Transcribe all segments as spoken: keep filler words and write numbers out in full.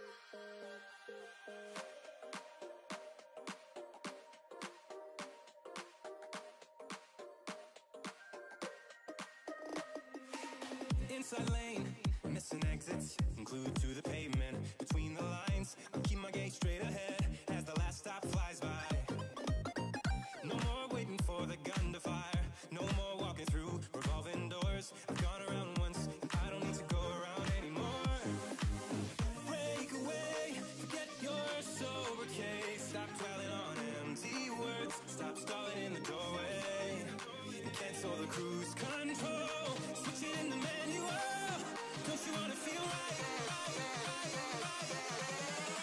Inside lane, missing exits, glued to the pavement. Between the lines, I keep my gaze straight ahead as the last stop flies by. No more waiting for the gun to fire, no more walking through revolving doors. I've gone around once, and I don't need to go around anymore. Break away, forget your sober case. Stop dwelling on empty words, stop stalling in the doorway, and cancel the cruise control. Switch it in the manual, don't you wanna feel right, right, right, right, right.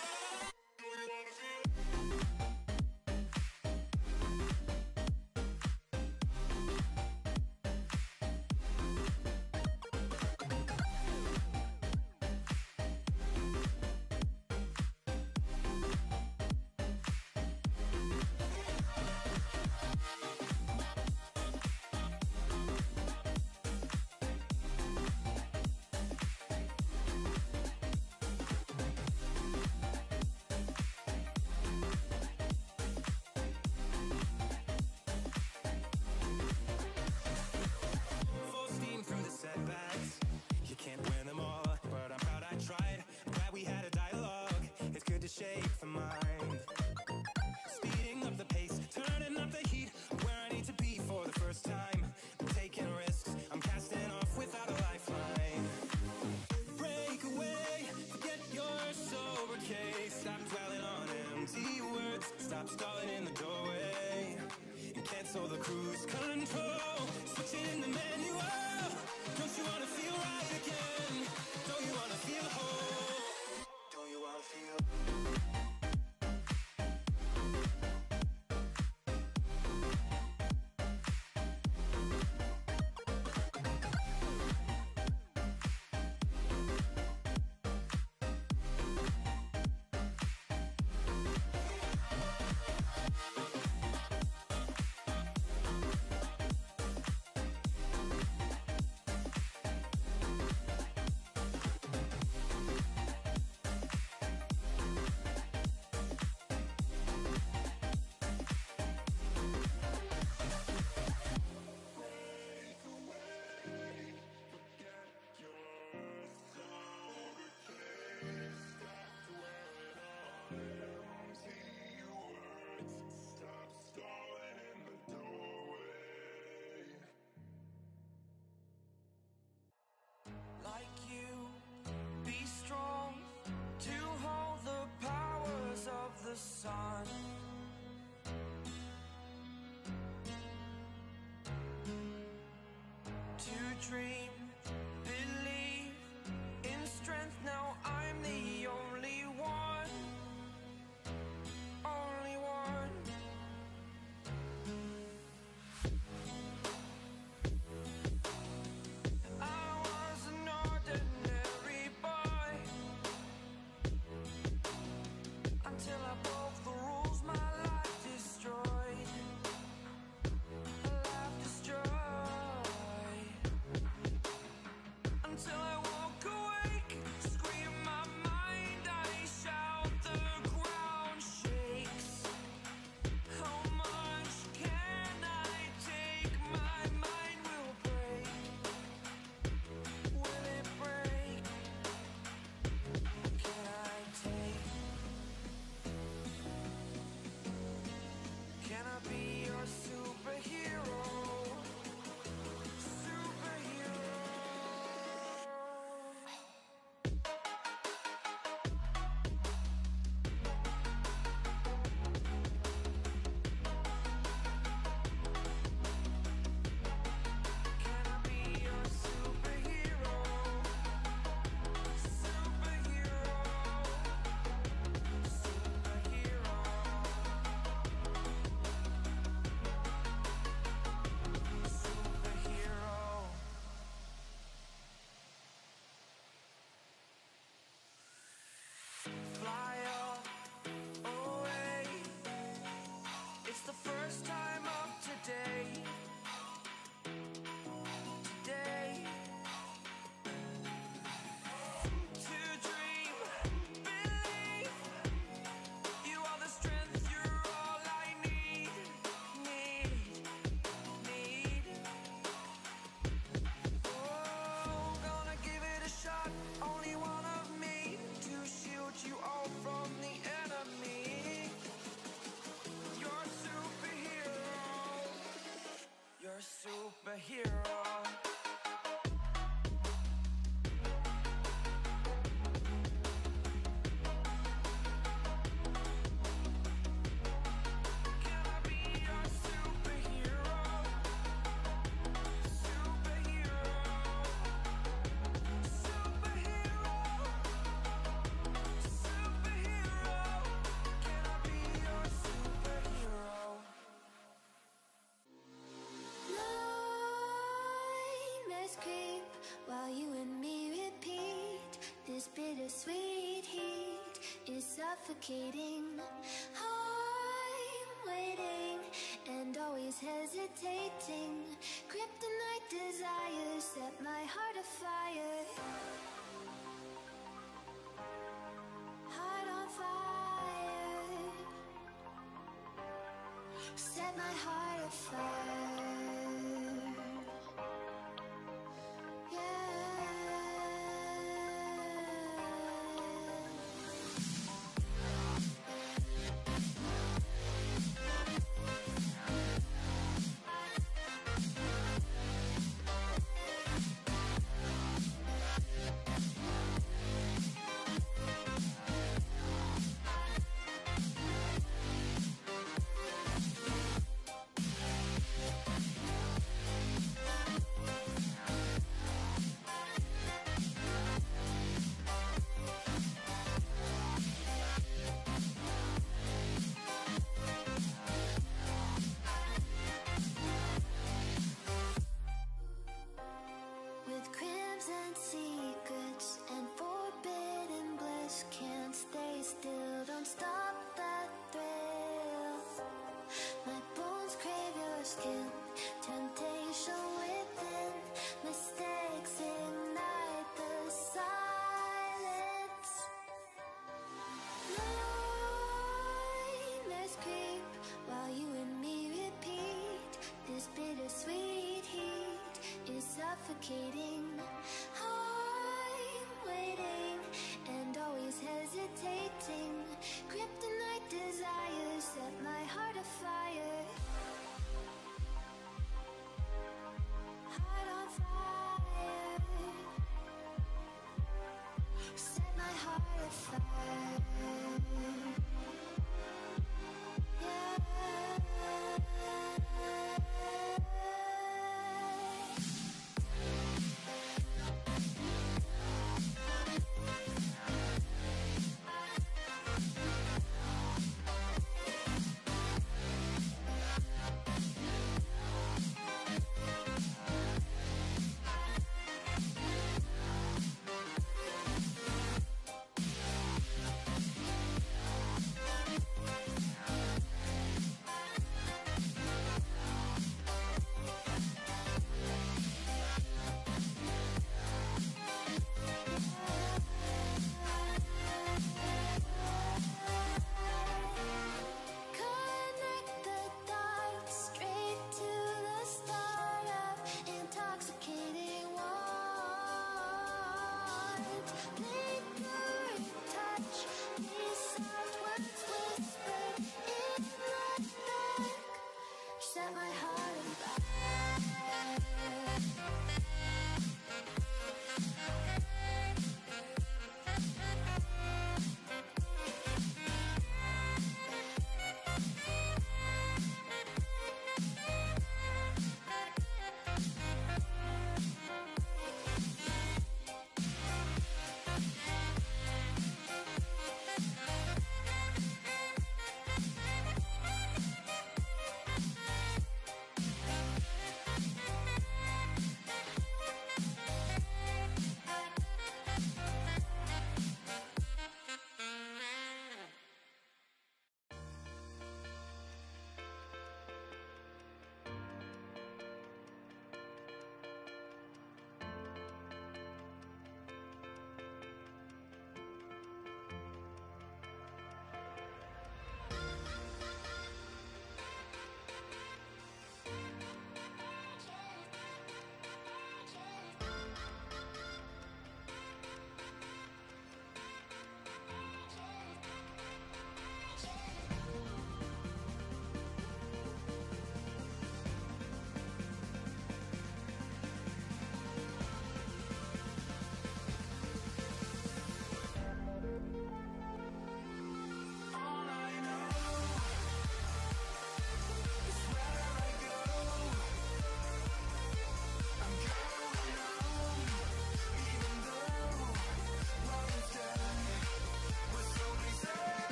Setbacks, you can't win them all, but I'm proud I tried. I'm glad we had a dialogue, it's good to shape the mind. Speeding up the pace, turning up the heat, where I need to be for the first time. Taking risks, I'm casting off without a lifeline. Break away, forget your sober case. Stop dwelling on empty words, stop stalling in the doorway, and cancel the cruise control. Switch it in the manual. Don't you wanna feel right again? Don't you wanna feel whole? Don't you wanna feel? Like you, be strong to hold the powers of the sun. To dream, believe in strength. Now I'm the only one, only one. Until I broke the rules, my life destroyed, life destroyed. bittersweet heat is suffocating. I'm waiting and always hesitating. Kryptonite desires set my heart afire. Heart on fire. Set my heart afire. Suffocating. I'm waiting and always hesitating. Kryptonite desires set my heart afire. Heart on fire. Set my heart afire.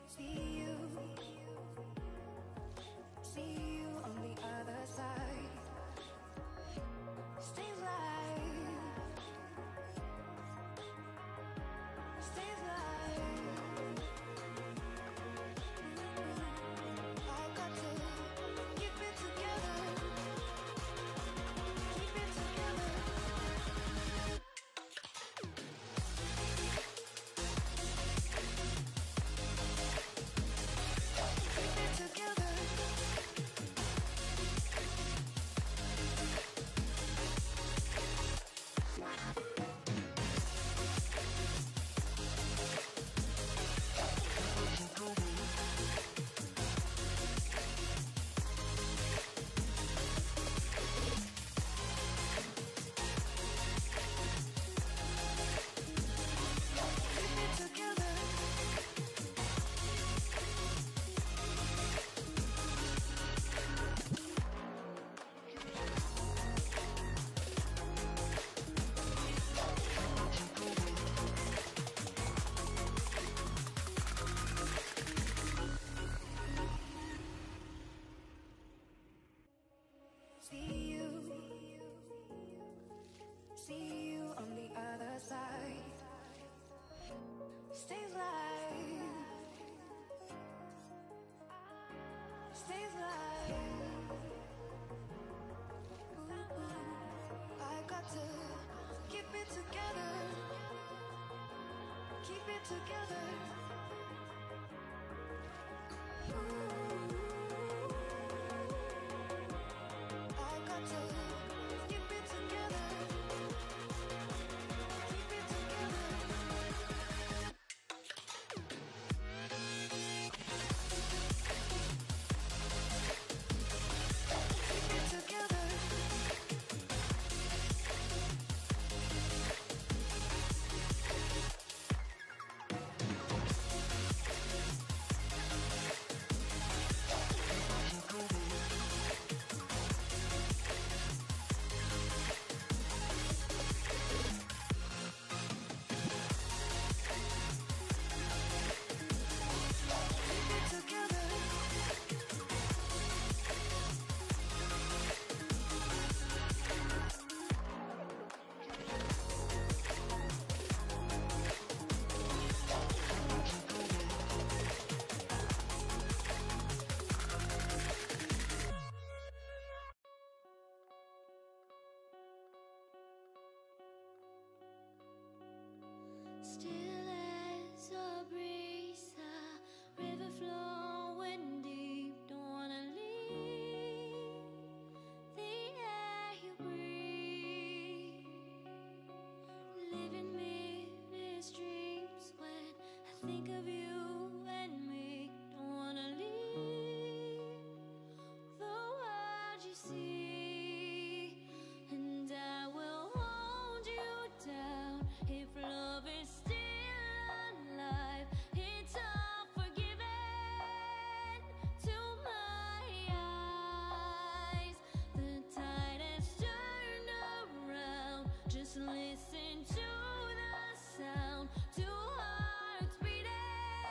See you, see you on the other side. Stay alive, stay alive. I got to keep it together, keep it together. Keep it together. Keep it together. See you, see you on the other side. Stay alive, stay alive. Ooh, I got to keep it together, keep it together. I got to keep it together, keep it together. Keep it together. Keep it together. Still as a breeze, a river flowing deep. Don't wanna leave the air you breathe. Living mixed dreams when I think of you and me. Don't wanna leave the world you see, and I will hold you down if love is still alive. It's all forgiven to my eyes. The tide has turned around. Just listen to the sound. Two hearts beating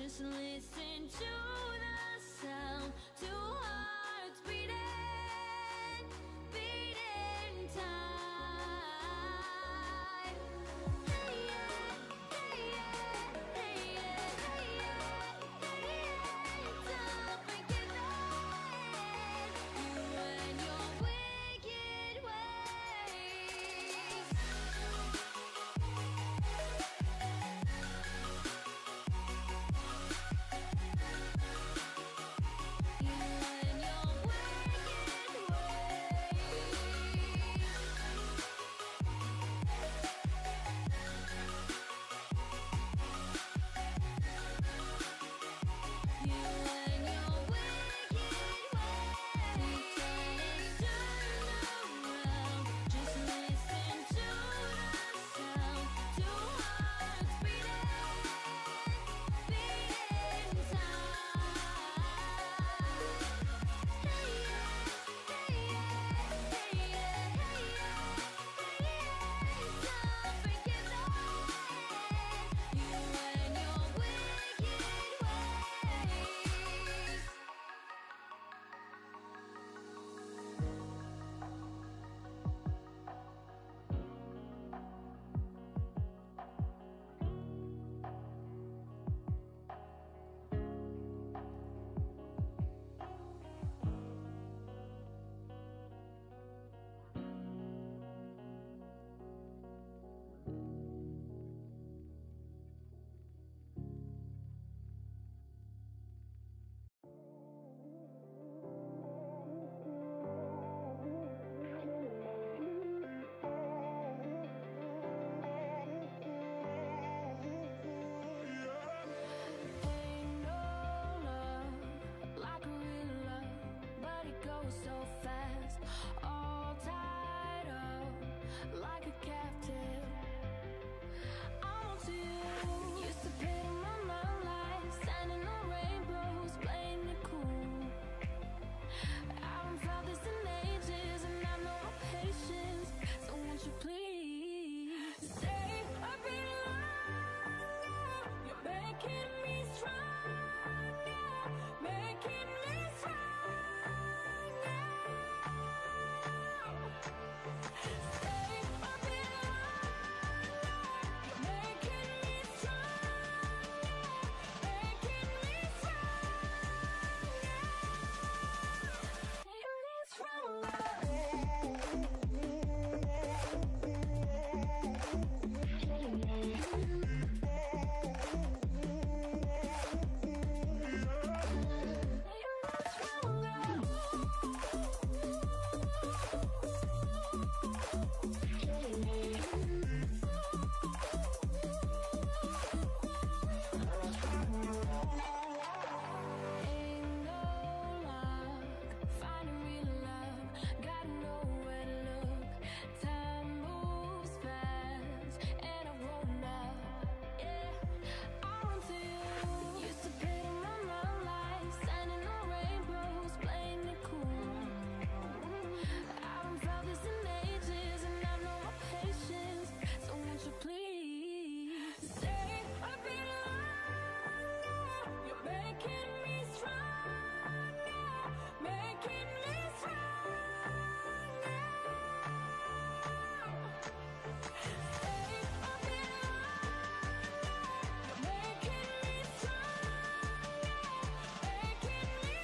Just listen to the sound, two hearts beating, beating time. Hey yeah, hey yeah, hey yeah, hey yeah, hey yeah. Don't forget that you and your wicked ways. You and your wicked ways. You and your wicked ways. Turn around, just listen to the sound. Two hearts beating, beating time. Hey yeah, hey yeah, hey yeah, hey yeah, hey yeah. Don't forget that you and your wicked ways. Ain't no love like real love, but it goes so fast. All tied up like a captive. I'm on to you. Used to pit my mind like standing on rainbows, playing it cool. I haven't felt this in ages, and I know my patience. So won't you please stay a bit longer? You're making me stronger, making me stronger. Stay a bit longer. You're making me stronger, making me stronger, Ain't no luck finding real love. Gotta know where to look. Time moves fast, and I've grown up. Yeah, I'm on to you. Used to pit my mind like standing on rainbows, playing it cool. I haven't felt this in ages, and I know my patience. So won't you please stay a bit longer? You're making me stronger, making me stronger. Stay a bit longer. You're making me stronger, making me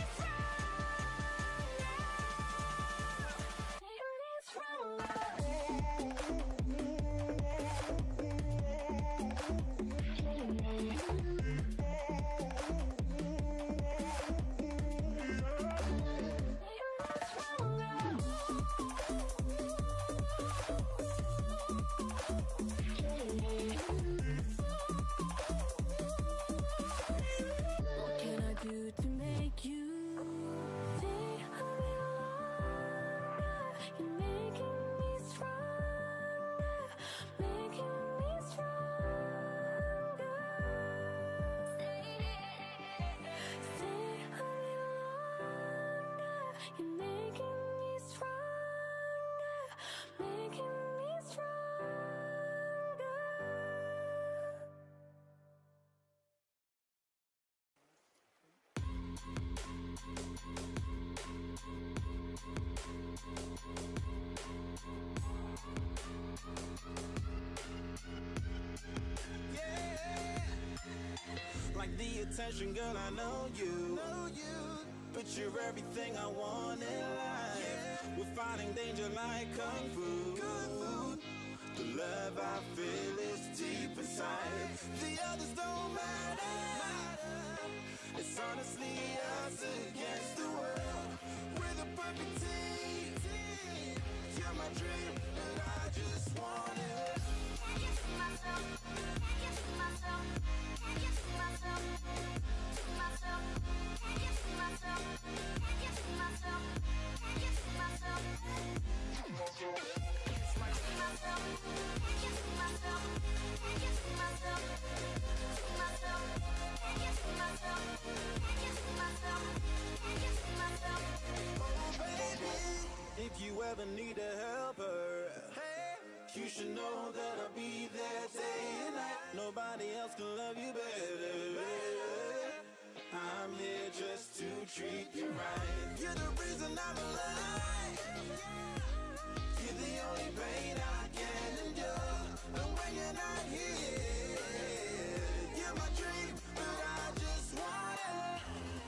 Like the attention, girl, I know you. Know you. But you're everything I want in life. Yeah. We're fighting danger like kung fu. Kung fu. The love I feel is deep inside. The others don't matter. It's honestly us against the world. We're the perfect team. You're my dream, and I just want it. Can't get to myself. Can't get to myself. Can't get to myself. To myself. Can't get to myself. Can't get to myself. Can't get to myself. To myself. Myself. Can't get to myself. Can't get to myself. To myself. Can't get to myself. Can't get to myself. Can't get to myself. Oh baby, if you ever need a helper, hey, you should know that I'll be there day and night. Nobody else can love you better. I'm here just to treat you right. You're the reason I'm alive. You're the only pain I can endure. And when you're not here, you're my dream, but I just want it.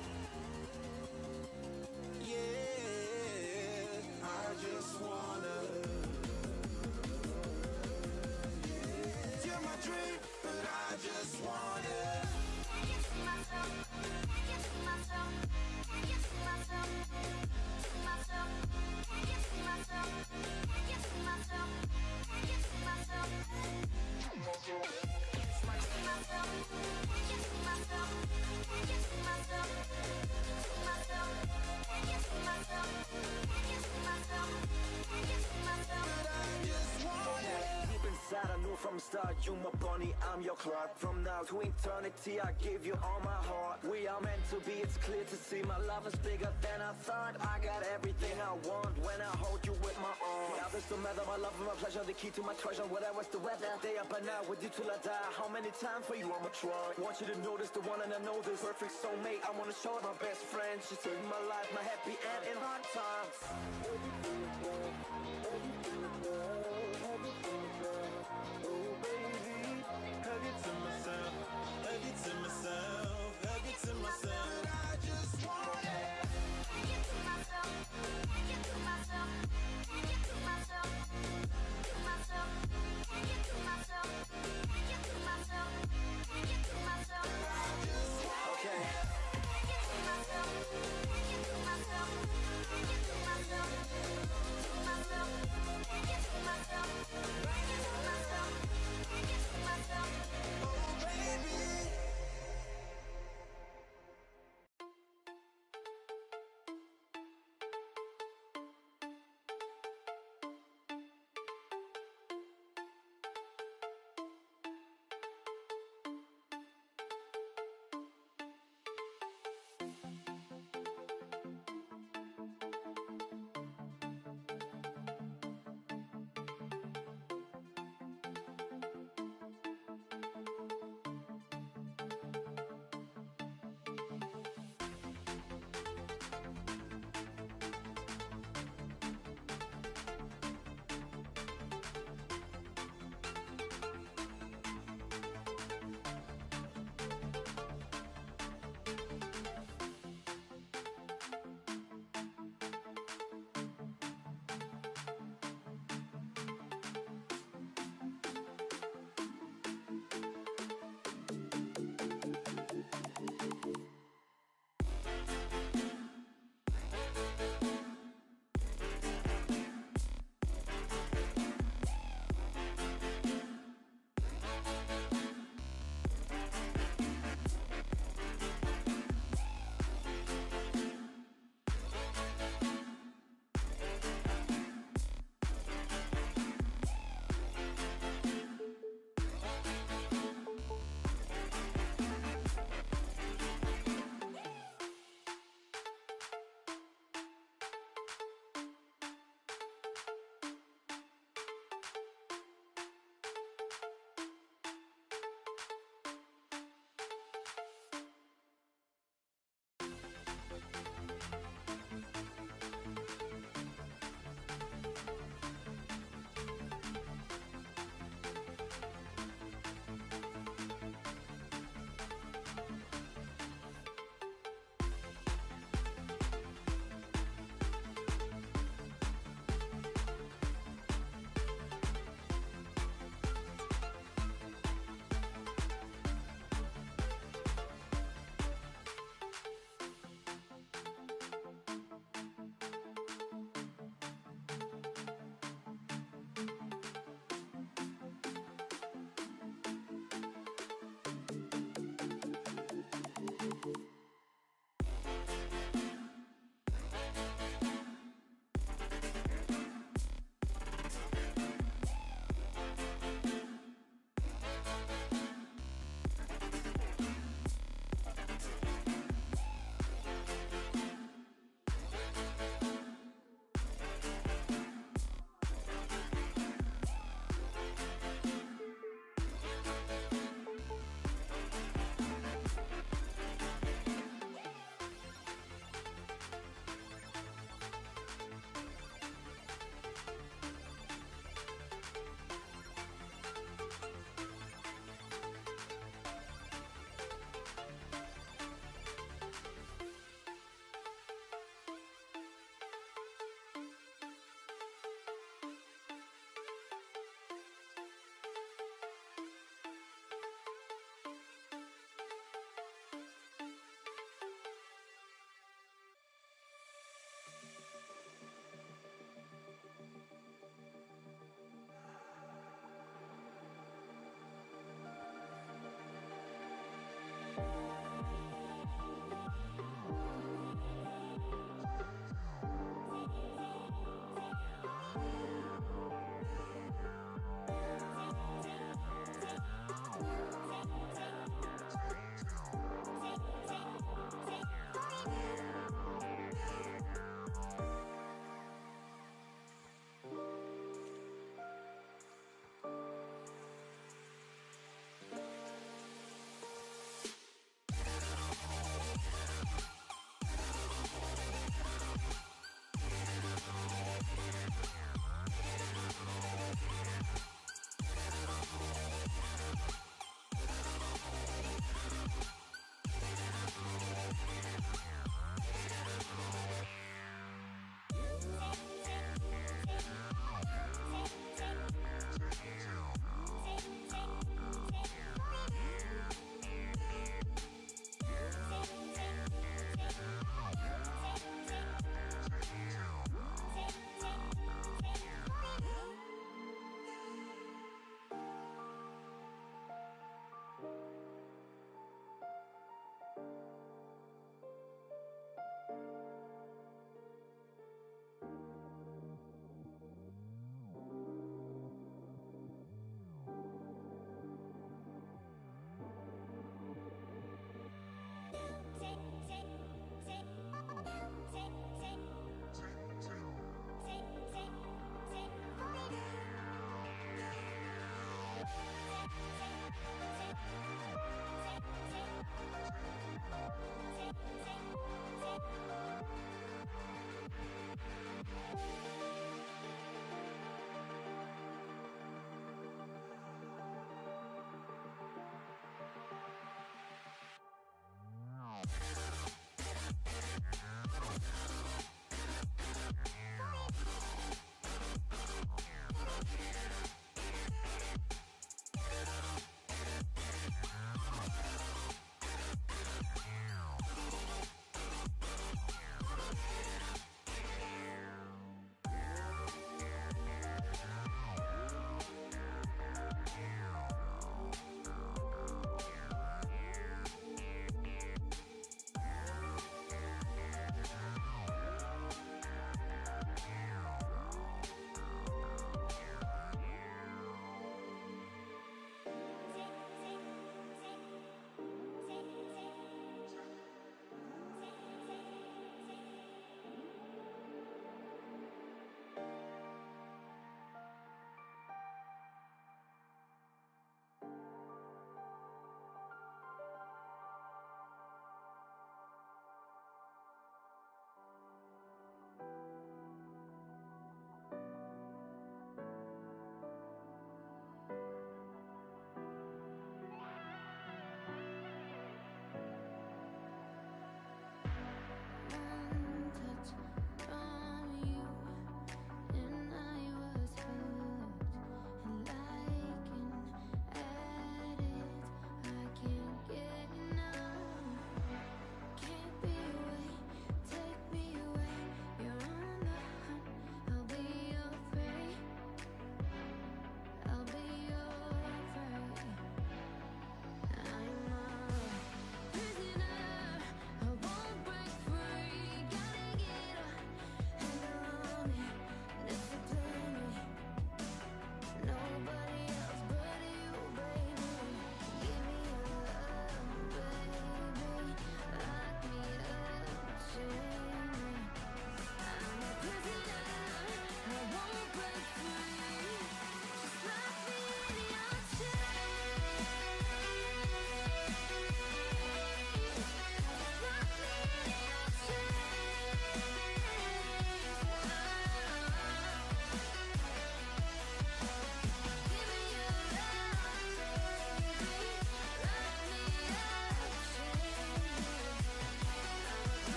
Yeah, I just wanna. You're my dream, but I just want it. Can't get to myself. Can't get to myself. Can't get to myself. To myself. Can't get to myself. Can't get to myself. Can't get to myself. To myself. To myself. Can't get to myself. Can't get to myself. To myself. Can't get to myself. Can't get to myself. Can't get to myself. But I just want it. Deep inside, I knew from the start, you my bunny, I'm your Clark. From now to eternity, I give you all my heart. We are meant to be, it's clear to see. My love is bigger than I thought. I got everything I want when I hold you with my arms. Now this no matter, my love and my pleasure, the key to my treasure. Whatever's the weather, day up and out with you till I die. How many times for you I'ma try? Want you to notice the one and I know this perfect soulmate. I wanna show it my best friend. She saved my life, my happy end in hard times. Everything is well, everything is well, everything is well. Oh baby, Hug it to myself, hug it to myself, hug it to myself. I just want it. Can't get to myself. Can't get to myself. Can't get to myself. To myself. Can't get to myself. Can't get to myself. Can't get to myself. okay. Can't get to myself. Can't get to myself. Can't get to myself. To myself.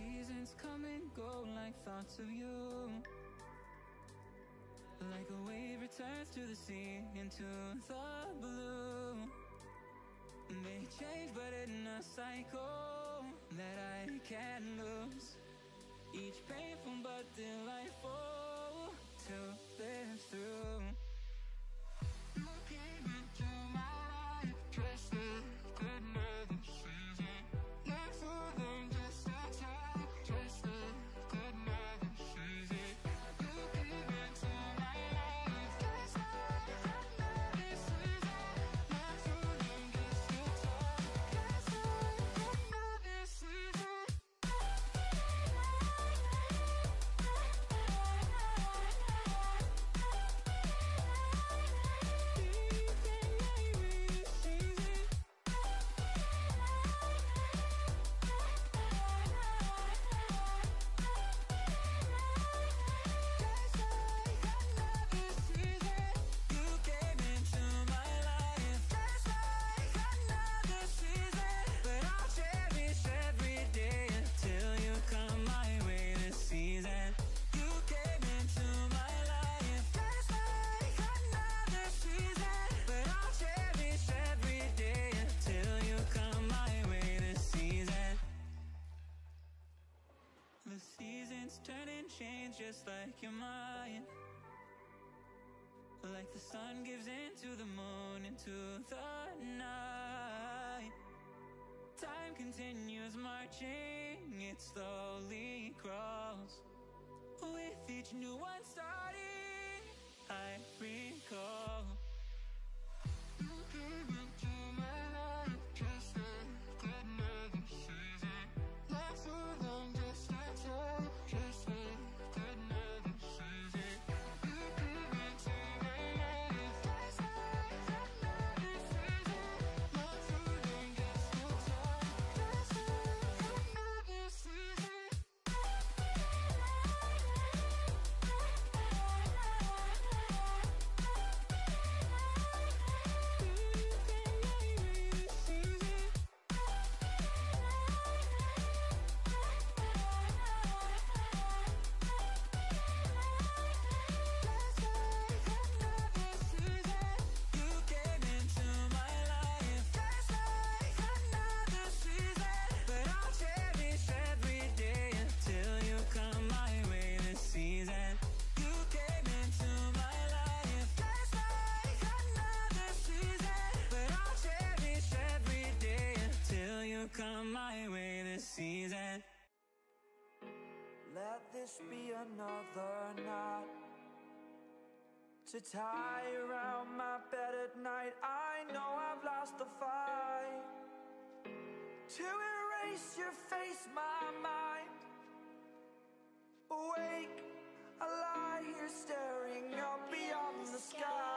seasons come and go like thoughts of you. Like a wave returns to the sea, into the blue. They change but in a cycle that I can't lose. Each painful but delightful to live through. You came into my life just like another season. Not for them, just a time, just like another season. You came into my life just like another season. Not for them, just a time, just like another season. The seasons turn and change just like your mind. Like the sun gives into the moon, into the night. Time continues marching, it slowly crawls. With each new one starting, I recall. You came into my life just like another season. Not for long, just a time, just like another season. You came into my life just like another season. Not for long, just a time, just like another season. Come my way this season. Let this be another knot to tie around my bed at night. I know I've lost the fight to erase your face, my mind. Awake, I lie here staring up beyond the sky.